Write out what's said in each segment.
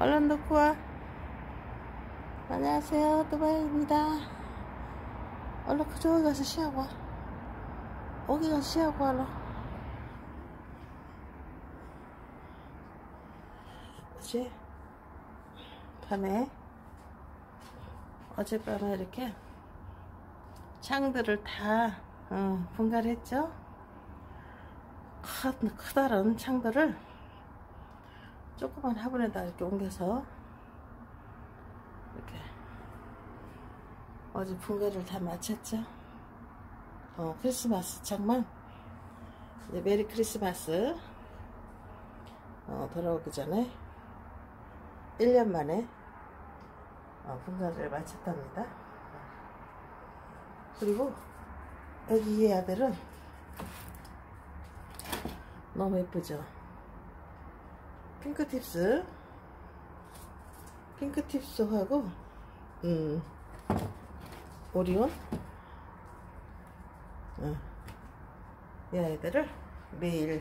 얼른 넣고 와. 안녕하세요, 또바이입니다. 얼른 그쪽에 가서 쉬하고 와. 여기 가서 쉬하고 얼른. 어제 밤에 어젯밤에 이렇게 창들을 다 분갈이 했죠. 커다란 창들을 조그만 화분에다 이렇게 옮겨서 이렇게 어제 분갈이를 다 마쳤죠. 크리스마스 창만 이제 메리 크리스마스 돌아오기 전에 1년 만에 분갈이를 마쳤답니다. 그리고 여기 이 아들은 너무 예쁘죠. 핑크팁스하고 오리온 이 아이들을 매일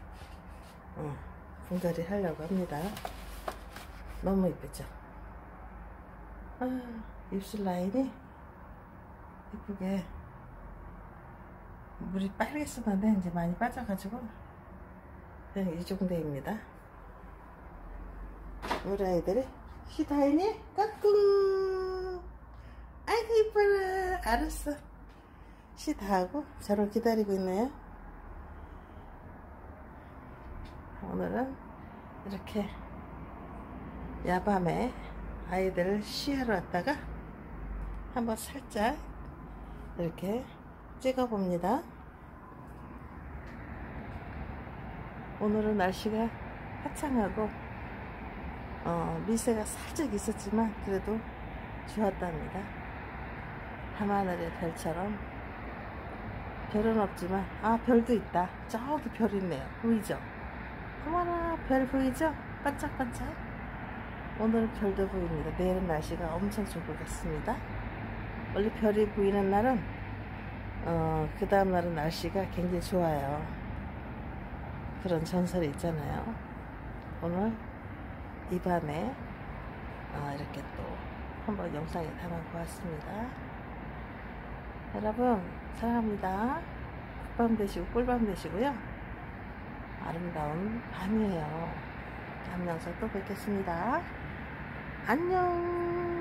분갈이 하려고 합니다. 너무 예쁘죠. 입술 라인이 예쁘게 물이 빨개 쓰는데 이제 많이 빠져가지고 그냥 이 정도입니다. 우리 아이들이 시 다 했니? 까꿍. 아이고 이뻐라. 알았어. 시 다 하고 저를 기다리고 있네요. 오늘은 이렇게 야밤에 아이들을 시하러 왔다가 한번 살짝 이렇게 찍어 봅니다. 오늘은 날씨가 화창하고 미세가 살짝 있었지만 그래도 좋았답니다. 밤하늘의 별처럼. 별은 없지만 별도 있다. 저기 별 있네요. 보이죠? 어머나, 별 보이죠? 반짝반짝. 오늘은 별도 보입니다. 내일은 날씨가 엄청 좋을 것 같습니다. 원래 별이 보이는 날은 그 다음 날은 날씨가 굉장히 좋아요. 그런 전설이 있잖아요. 오늘 이 밤에 이렇게 또 한번 영상에 담아 보았습니다. 여러분 사랑합니다. 굿밤 되시고 꿀밤 되시고요. 아름다운 밤이에요. 다음 영상 또 뵙겠습니다. 안녕.